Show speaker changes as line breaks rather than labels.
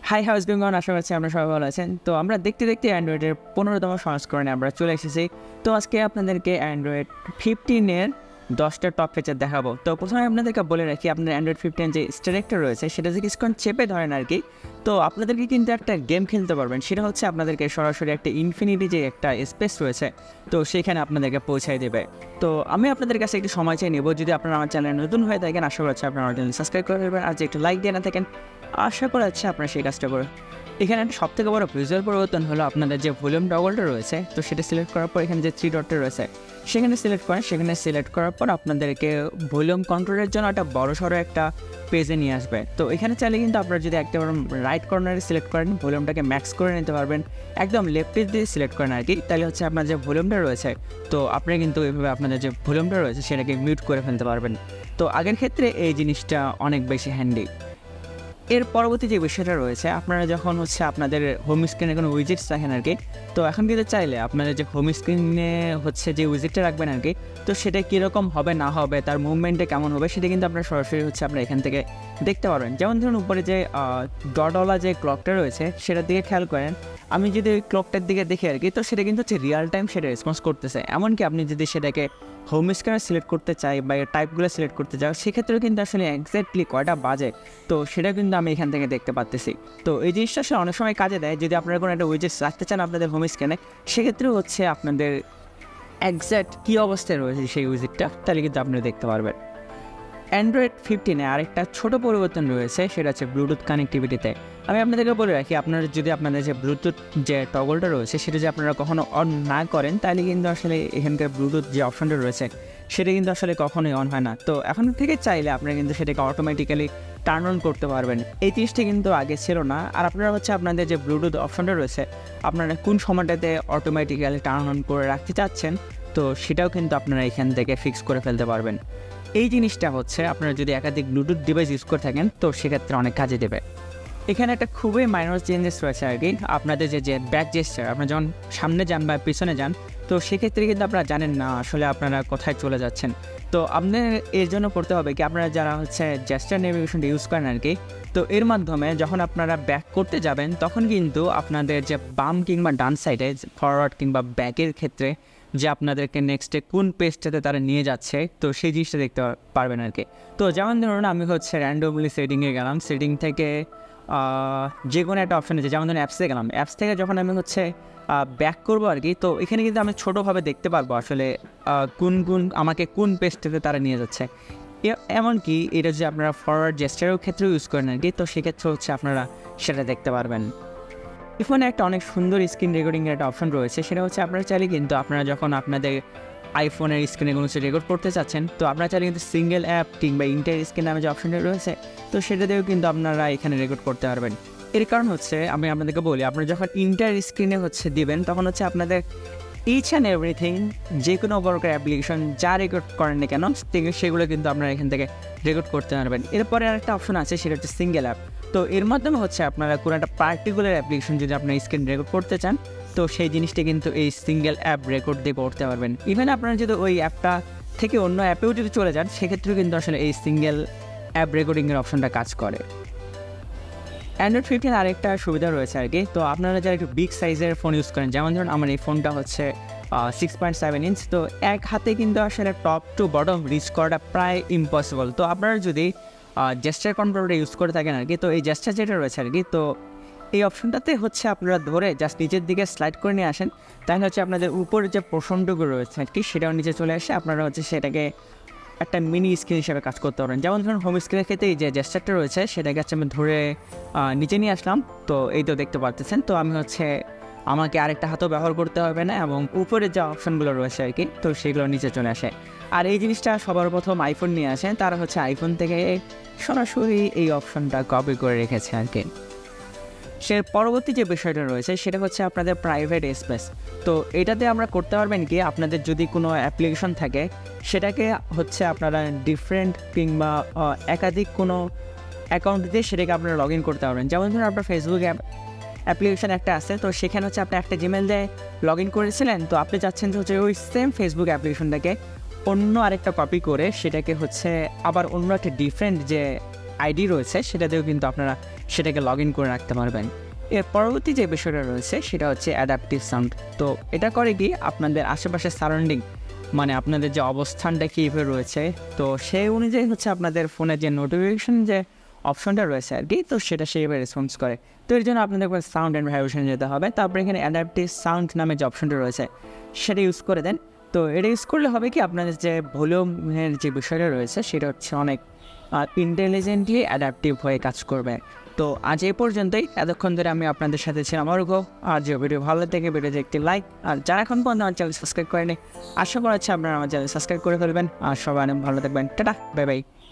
High how's going on, আশা করছি আমরা সবাই ভালো আছেন। তো আমরা দেখতে দেখতে অ্যান্ড্রয়েডের 15তম সংস্করণে আমরা চলে এসেছি। তো আজকে আপনাদেরকে অ্যান্ড্রয়েড 15-এর 10টা টপ ফিচার দেখাবো। তো প্রথমে আপনাদেরকে বলে রাখি, আপনার অ্যান্ড্রয়েড 15 যে স্টারেক্টর রয়েছে সেটা যে কিছুক্ষণ চেপে ধরেন আর কি, তো আপনাদেরকে কিন্তু একটা গেম খেলতে পারবেন। সেটা হচ্ছে আপনাদেরকে সরাসরি একটা ইনফিনিটি যে একটা স্পেস রয়েছে, তো সেখানে আপনাদেরকে পৌঁছায় দেবে। তো আমি আপনাদের কাছে একটু সময় চাই নেব। যদি আপনারা আমার চ্যানেলে নতুন হয়ে থাকেন, আশা করছি আপনারা আমার চ্যানেল সাবস্ক্রাইব করে দেবেন, আর যে একটু লাইক দিয়ে না থাকেন, আশা করা যাচ্ছে আপনারা সেই কাজটা করে। এখানে একটা সবথেকে বড় ভিজুয়াল পরিবর্তন হলো আপনাদের যে ভলিউম টগলটা রয়েছে, তো সেটা সিলেক্ট করার পর এখানে যে 3 ডটটা রয়েছে সেখানে সিলেক্ট করেন। সেখানে সিলেক্ট করার পর আপনাদেরকে ভলিউম কন্ট্রোলের জন্য একটা বড়সড় একটা পেজে নিয়ে আসবে। তো এখানে চাইলে কিন্তু আপনারা যদি একটা রাইট কর্নারে সিলেক্ট করেন, ভলিউমটাকে ম্যাক্স করে নিতে পারবেন। একদম লেফট পেজ দিয়ে সিলেক্ট করেন আর কি, তাহলে হচ্ছে আপনার যে ভলিউমটা রয়েছে, তো আপনি কিন্তু এইভাবে আপনাদের যে ভলিউমটা রয়েছে সেটাকে মিউট করে ফেলতে পারবেন। তো আগের ক্ষেত্রে এই জিনিসটা অনেক বেশি হ্যান্ডি। এর পরবর্তী যে বিষয়টা রয়েছে, আপনারা যখন হচ্ছে আপনাদের হোম স্ক্রিনে কোনো উইজেটস রাখেন আর কি, তো এখন কিন্তু চাইলে আপনাদের যে হোম স্ক্রিনে হচ্ছে যে উইজেটটা রাখবেন আর কি, তো সেটা কীরকম হবে না হবে, তার মুভমেন্টে কেমন হবে, সেটা কিন্তু আপনারা সরাসরি হচ্ছে আপনারা এখান থেকে দেখতে পারবেন। যেমন ধরুন উপরে যে ডটওয়ালা যে ক্লকটা রয়েছে সেটার দিকে খেয়াল করেন। আমি যদি ওই ক্লকটার দিকে দেখি আর কি, তো সেটা কিন্তু হচ্ছে রিয়াল টাইম সেটা রেসপন্স করতেছে। এমনকি আপনি যদি সেটাকে হোম স্ক্রিনে সিলেক্ট করতে চাই বা এর টাইপগুলো সিলেক্ট করতে চাই, সেক্ষেত্রেও কিন্তু আসলে এক্স্যাক্টলি কয়টা বাজে, তো সেটা কিন্তু আমি এখান থেকে দেখতে পাচ্ছি। তো এই জিনিসটা আসলে অনেক সময় কাজে দেয়। যদি আপনারা কোনো একটা উইজেটস রাখতে চান আপনাদের হোম স্ক্রিনে, সেক্ষেত্রেও হচ্ছে আপনাদের এক্স্যাক্ট কী অবস্থায় রয়েছে সেই উইজেটটা, তাহলে কিন্তু আপনারা দেখতে পারবেন। অ্যান্ড্রয়েড 15-এ আরেকটা ছোটো পরিবর্তন রয়েছে, সেটা হচ্ছে ব্লুটুথ কানেক্টিভিটিতে। আমি আপনাদেরকে বলে রাখি, আপনারা যদি আপনাদের যে ব্লুটুথ যে টগলটা রয়েছে সেটা যদি আপনারা কখনো অন না করেন, তাহলে কিন্তু আসলে এখানকার ব্লুটুথ যে অপশনটা রয়েছে সেটা কিন্তু আসলে কখনোই অন হয় না। তো এখন থেকে চাইলে আপনারা কিন্তু সেটাকে অটোমেটিক্যালি টার্ন অন করতে পারবেন। এই জিনিসটা কিন্তু আগে ছিল না। আর আপনারা হচ্ছে আপনাদের যে ব্লুটুথ অপশনটা রয়েছে, আপনারা কোন সময়টাতে অটোমেটিক্যালি টার্ন অন করে রাখতে চাচ্ছেন, তো সেটাও কিন্তু আপনারা এখান থেকে ফিক্স করে ফেলতে পারবেন। এই জিনিসটা হচ্ছে আপনারা যদি একাধিক ব্লুটুথ ডিভাইস ইউজ করে থাকেন, তো সেক্ষেত্রে অনেক কাজে দেবে। এখানে একটা খুবই মাইনর চেঞ্জেস রয়েছে আর কি। আপনাদের যে ব্যাক জেস্টার, আপনারা যখন সামনে যান বা পিছনে যান, তো সেক্ষেত্রে কিন্তু আপনারা জানেন না আসলে আপনারা কোথায় চলে যাচ্ছেন। তো আপনার এর জন্য করতে হবে কি, আপনারা যারা হচ্ছে জেস্টার নেভিগেশনটা ইউজ করেন আর কি, তো এর মাধ্যমে যখন আপনারা ব্যাক করতে যাবেন, তখন কিন্তু আপনাদের যে বাম কিংবা ডান সাইডে ফরওয়ার্ড কিংবা ব্যাকের ক্ষেত্রে যে আপনাদেরকে নেক্সটে কোন পেজটাতে তারা নিয়ে যাচ্ছে, তো সেই জিনিসটা দেখতে পারবেন আর কি। তো যেমন ধরুন আমি হচ্ছে র্যান্ডমলি সেটিংয়ে গেলাম, সেটিং থেকে যে কোনো একটা অপশান আছে, যেমন ধরুন অ্যাপসে গেলাম, অ্যাপস থেকে যখন আমি হচ্ছে ব্যাক করবো আর কি, তো এখানে কিন্তু আমি ছোটোভাবে দেখতে পারবো আসলে আমাকে কোন পেজটাতে তারা নিয়ে যাচ্ছে। এমনকি এটা যে আপনারা ফরওয়ার্ড জেস্টারের ক্ষেত্রেও ইউজ করেন আর কি, তো সেক্ষেত্রে হচ্ছে আপনারা সেটা দেখতে পারবেন। ফোনে একটা অনেক সুন্দর স্ক্রিন রেকর্ডিংয়ের একটা অপশন রয়েছে, সেটা হচ্ছে আপনারা চাইলে কিন্তু আপনারা যখন আপনাদের আইফোনের স্ক্রিনে কোনো কিছু রেকর্ড করতে চাচ্ছেন, তো আপনারা চাইলে কিন্তু সিঙ্গেল অ্যাপ কিংবা ইন্টার স্ক্রিন নামে যে অপশনটা রয়েছে, তো সেটা দিয়েও কিন্তু আপনারা এখানে রেকর্ড করতে পারবেন। এর কারণ হচ্ছে আমি আপনাদেরকে বলি, আপনারা যখন ইন্টার স্ক্রিনে হচ্ছে দিবেন, তখন হচ্ছে আপনাদের ইচ অ্যান্ড এভরিথিং, যে কোনো প্রকার অ্যাপ্লিকেশন যা রেকর্ড করেন না কেন, সেগুলো কিন্তু আপনারা এখান থেকে রেকর্ড করতে পারবেন। এরপরে আরেকটা অপশন আছে, সেটা হচ্ছে সিঙ্গেল অ্যাপ। তো এর মাধ্যমে হচ্ছে আপনারা কোনো একটা পার্টিকুলার অ্যাপ্লিকেশন যদি আপনার স্ক্রিন রেকর্ড করতে চান, তো সেই জিনিসটা কিন্তু এই সিঙ্গেল অ্যাপ রেকর্ড দিয়ে করতে পারবেন। ইভেন আপনারা যদি ওই অ্যাপটা থেকে অন্য অ্যাপেও যদি চলে যান, সেক্ষেত্রেও কিন্তু আসলে এই সিঙ্গেল অ্যাপ রেকর্ডিংয়ের অপশনটা কাজ করে। অ্যান্ড্রয়েড 15 আরেকটা সুবিধা রয়েছে আর কি। তো আপনারা যারা একটু বিগ সাইজের ফোন ইউজ করেন, যেমন ধরুন আমার এই ফোনটা হচ্ছে 6.7 ইঞ্চ, তো এক হাতে কিন্তু আসলে টপ টু বটম রিচ করাটা প্রায় ইম্পসিবল। তো আপনারা যদি জেস্টার কন্ট্রোলটা ইউজ করে থাকেন আর কি, তো এই জেস্টার যেটা রয়েছে আর কি, তো এই অপশনটাতে হচ্ছে আপনারা ধরে জাস্ট নিচের দিকে স্লাইড করে নিয়ে আসেন, তাহলে হচ্ছে আপনাদের উপরে যে পোর্শনটুকু রয়েছে আর কি, সেটাও নিচে চলে আসে। আপনারা হচ্ছে সেটাকে একটা মিনি স্ক্রিন হিসেবে কাজ করতে পারেন। যেমন ধরুন হোম স্ক্রিনের ক্ষেত্রে এই যে জেস্টারটা রয়েছে, সেটাকে হচ্ছে আমি ধরে নিচে নিয়ে আসলাম, তো এই তো দেখতে পাচ্ছেন। তো আমি হচ্ছে আমাকে আরেকটা হাতও ব্যবহার করতে হবে না, এবং উপরে যে অপশনগুলো রয়েছে আর কি, তো সেগুলো নিচে চলে আসে। আর এই জিনিসটা সবার প্রথম আইফোন নিয়ে আসে, তারা হচ্ছে আইফোন থেকে সরাসরি এই অপশনটা কপি করে রেখেছে আর কি। সে পরবর্তী যে বিষয়টা রয়েছে, সেটা হচ্ছে আপনাদের প্রাইভেট স্পেস। তো এটাতে আমরা করতে পারবেন কি, আপনাদের যদি কোনো অ্যাপ্লিকেশন থাকে, সেটাকে হচ্ছে আপনারা ডিফারেন্ট কিংবা একাধিক কোনো অ্যাকাউন্ট দিয়ে সেটাকে আপনারা লগ ইন করতে পারবেন। যেমন ধরুন আপনার ফেসবুক অ্যাপ্লিকেশন একটা আছে, তো সেখানে হচ্ছে আপনি একটা জিমেল দিয়ে লগ ইন করেছিলেন, তো আপনি চাচ্ছেন যে হচ্ছে ওই সেম ফেসবুক অ্যাপ্লিকেশনটাকে অন্য আরেকটা কপি করে সেটাকে হচ্ছে আবার অন্য একটা ডিফারেন্ট যে আইডি রয়েছে সেটাতেও কিন্তু আপনারা সেটাকে লগ ইন করে রাখতে পারবেন। এর পরবর্তী যে বিষয়টা রয়েছে সেটা হচ্ছে অ্যাডাপটিভ সাউন্ড। তো এটা করে কি আপনাদের আশেপাশের সারাউন্ডিং মানে আপনাদের যে অবস্থানটা কীভাবে রয়েছে তো সেই অনুযায়ী হচ্ছে আপনাদের ফোনের যে নোটিফিকেশন যে অপশনটা রয়েছে আর কি, তো সেটা সেইভাবে রেসপন্স করে। তো এর জন্য আপনাদের সাউন্ড অ্যান্ড ভাইব্রেশন যেতে হবে, তারপরে এখানে অ্যাডাপটিভ সাউন্ড নামে যে অপশনটা রয়েছে সেটা ইউজ করে দেন। তো এটা ইউজ করলে হবে কি আপনাদের যে ভলিউমের যে বিষয়টা রয়েছে সেটা হচ্ছে অনেক ইন্টেলিজেন্টলি অ্যাডাপটিভ হয়ে কাজ করবে। তো আজ এই পর্যন্তই, এতক্ষণ ধরে আমি আপনাদের সাথে ছিলাম অর্ঘ। আর যে ভিডিও ভালো থেকে ভিডিওতে একটি লাইক, আর যারা এখন পর্যন্ত আমার চ্যানেল সাবস্ক্রাইব করেনি আশা করা হচ্ছে আপনারা আমার চ্যানেল সাবস্ক্রাইব করে ফেলবেন। আর সবাই অনেক ভালো থাকবেন। Tata, bye by.